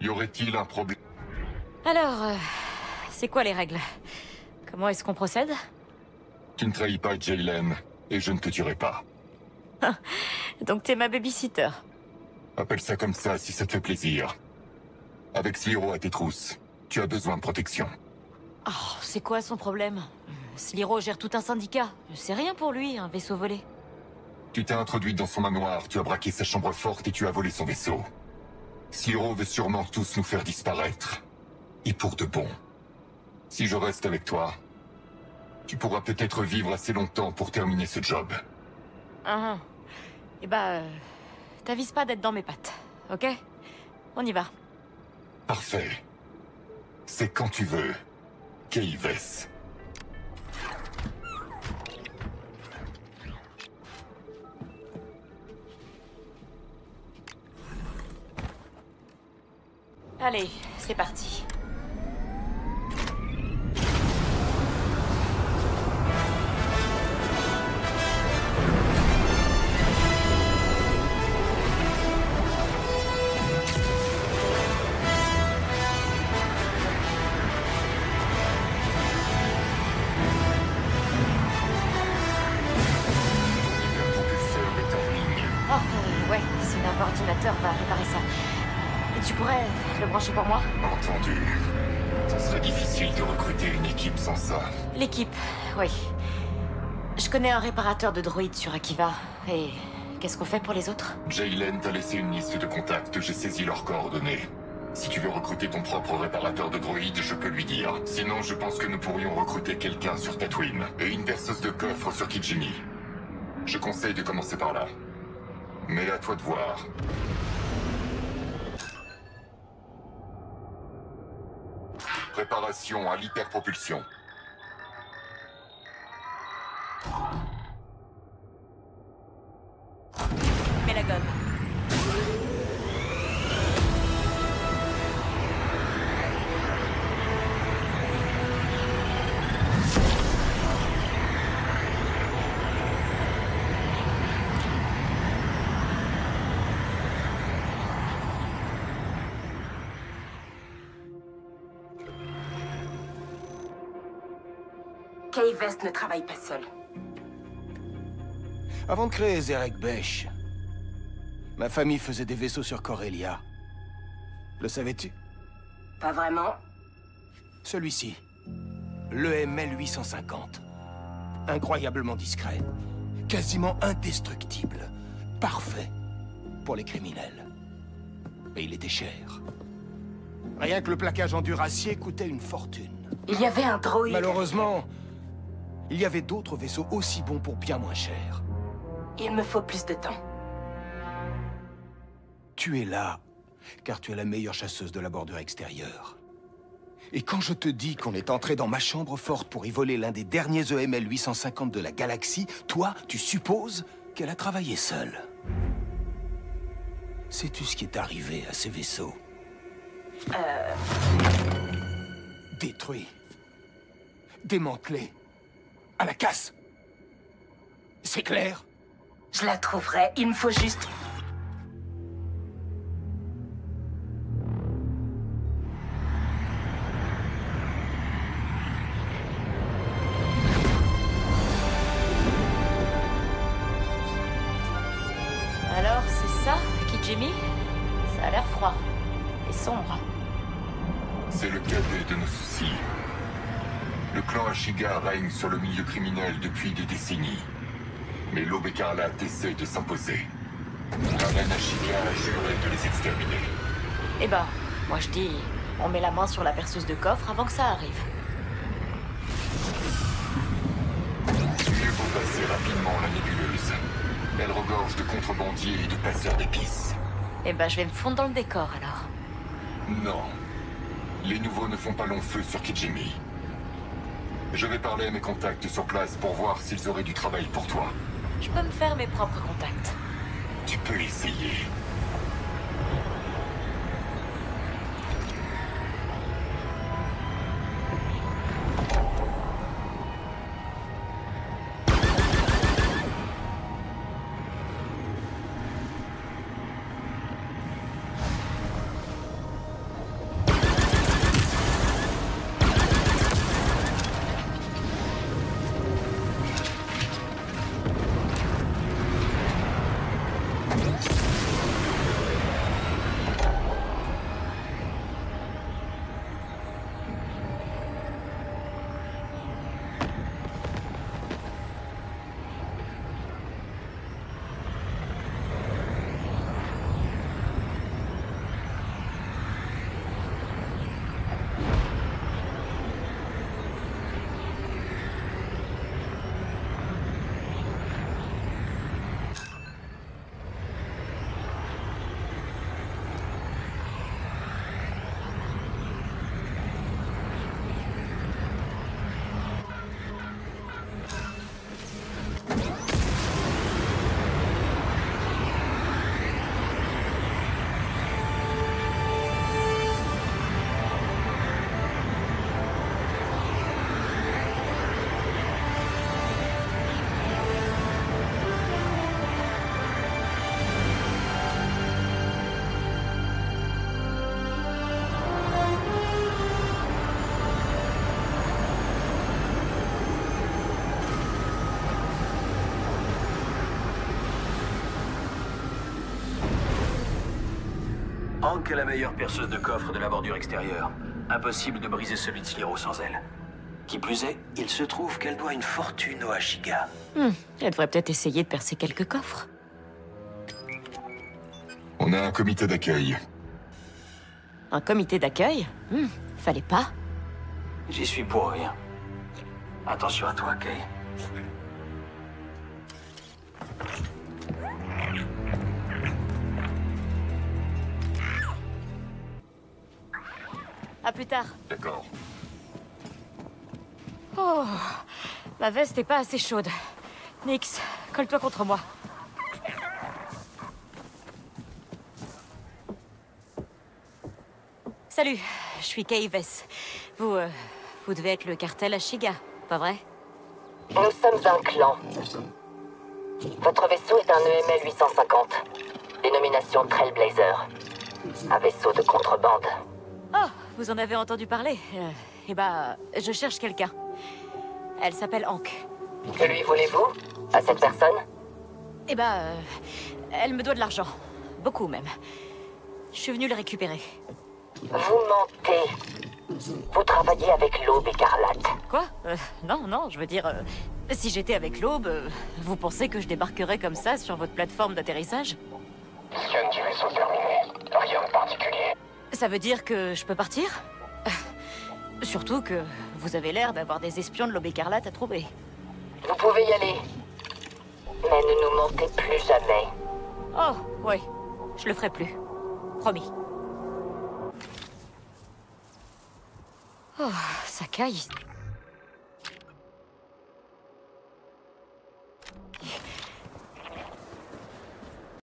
Y aurait-il un problème? Alors, c'est quoi les règles? Comment est-ce qu'on procède? Tu ne trahis pas Jaylen, et je ne te tuerai pas. Donc t'es ma babysitter. Appelle ça comme ça si ça te fait plaisir. Avec Sliro à tes trousses, tu as besoin de protection. Oh, c'est quoi son problème? Sliro gère tout un syndicat. C'est rien pour lui, un vaisseau volé. Tu t'es introduite dans son manoir, tu as braqué sa chambre forte et tu as volé son vaisseau. Sliro veut sûrement tous nous faire disparaître. Et pour de bon. Si je reste avec toi, tu pourras peut-être vivre assez longtemps pour terminer ce job. Eh bah, t'avises pas d'être dans mes pattes, ok? On y va. Parfait. C'est quand tu veux. Kaives. Allez, c'est parti. Ouais, sinon l'ordinateur va réparer ça. Et tu pourrais le brancher pour moi? Entendu. Ce serait difficile de recruter une équipe sans ça. L'équipe, oui. Je connais un réparateur de droïdes sur Akiva. Et qu'est-ce qu'on fait pour les autres? Jaylen t'a laissé une liste de contacts, j'ai saisi leurs coordonnées. Si tu veux recruter ton propre réparateur de droïdes, je peux lui dire. Sinon, je pense que nous pourrions recruter quelqu'un sur Tatooine. Et une perceuse de coffre sur Kijimi. Je conseille de commencer par là. Mais à toi de voir. Préparation à l'hyperpropulsion. Mets la gomme. Kaives ne travaille pas seul. Avant de créer Zerek Besh, ma famille faisait des vaisseaux sur Corellia. Le savais-tu? Pas vraiment. Celui-ci. L'EML 850. Incroyablement discret. Quasiment indestructible. Parfait pour les criminels. Mais il était cher. Rien que le plaquage en duracier coûtait une fortune. Il y avait un droïde. Malheureusement, il y avait d'autres vaisseaux aussi bons pour bien moins cher. Il me faut plus de temps. Tu es là, car tu es la meilleure chasseuse de la bordure extérieure. Et quand je te dis qu'on est entré dans ma chambre forte pour y voler l'un des derniers EML 850 de la galaxie, toi, tu supposes qu'elle a travaillé seule. Sais-tu ce qui est arrivé à ces vaisseaux? Détruits. Démantelés. À la casse. C'est clair? Je la trouverai. Il me faut juste... Alors, c'est ça, Kijimi? Ça a l'air froid. Et sombre. C'est le cadet de nos soucis. Le clan Ashiga règne sur le milieu criminel depuis des décennies. Mais l'Aube écarlate essaie de s'imposer. La reine Ashiga a juré de les exterminer. Eh ben, moi je dis, on met la main sur la perceuse de coffre avant que ça arrive. Mieux vaut passer rapidement la nébuleuse. Elle regorge de contrebandiers et de passeurs d'épices. Eh ben, je vais me fondre dans le décor alors. Non. Les nouveaux ne font pas long feu sur Kijimi. Je vais parler à mes contacts sur place pour voir s'ils auraient du travail pour toi. Je peux me faire mes propres contacts. Tu peux essayer. Hank est la meilleure perceuse de coffre de la bordure extérieure. Impossible de briser celui de Sliro sans elle. Qui plus est, il se trouve qu'elle doit une fortune au Ashiga. Elle devrait peut-être essayer de percer quelques coffres. On a un comité d'accueil. Un comité d'accueil? Fallait pas. J'y suis pour rien. Attention à toi, Kay. À plus tard. D'accord. Oh, ma veste est pas assez chaude. Nix, colle-toi contre moi. Salut, je suis Kay Vess. Vous devez être le cartel Ashiga, pas vrai? Nous sommes un clan. Votre vaisseau est un EML 850. Dénomination Trailblazer. Un vaisseau de contrebande. Oh, vous en avez entendu parler. Je cherche quelqu'un. Elle s'appelle Hank. Que lui voulez-vous? À cette personne? Elle me doit de l'argent. Beaucoup même. Je suis venu le récupérer. Vous mentez. Vous travaillez avec l'Aube écarlate. Quoi? Non, je veux dire... si j'étais avec l'Aube, vous pensez que je débarquerais comme ça sur votre plateforme d'atterrissage? Scan du vaisseau terminé. Rien de particulier. Ça veut dire que je peux partir? Surtout que vous avez l'air d'avoir des espions de l'Aube écarlate à trouver. Vous pouvez y aller. Mais ne nous mentez plus jamais. Oh, oui. Je le ferai plus. Promis. Oh, ça caille.